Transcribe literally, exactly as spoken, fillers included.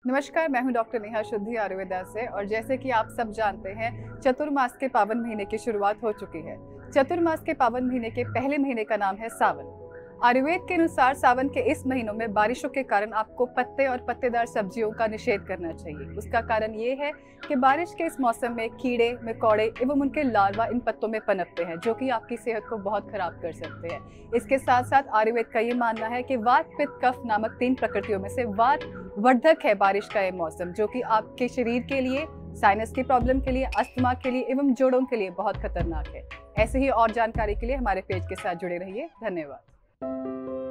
नमस्कार, मैं हूं डॉक्टर नेहा शुद्धि आयुर्वेदा से। और जैसे कि आप सब जानते हैं, चतुर्मास के पावन महीने की शुरुआत हो चुकी है। चतुर्मास के पावन महीने के पहले महीने का नाम है सावन। आयुर्वेद के अनुसार सावन के इस महीनों में बारिशों के कारण आपको पत्ते और पत्तेदार सब्जियों का निषेध करना चाहिए। उसका कारण ये है कि बारिश के इस मौसम में कीड़े मकोड़े एवं उनके लार्वा इन पत्तों में पनपते हैं, जो कि आपकी सेहत को बहुत खराब कर सकते हैं। इसके साथ साथ आयुर्वेद का ये मानना है कि वात पित्त कफ नामक तीन प्रकृतियों में से वात वर्धक है बारिश का ये मौसम, जो कि आपके शरीर के लिए, साइनस की प्रॉब्लम के लिए, अस्थमा के लिए एवं जोड़ों के लिए बहुत खतरनाक है। ऐसे ही और जानकारी के लिए हमारे पेज के साथ जुड़े रहिए। धन्यवाद।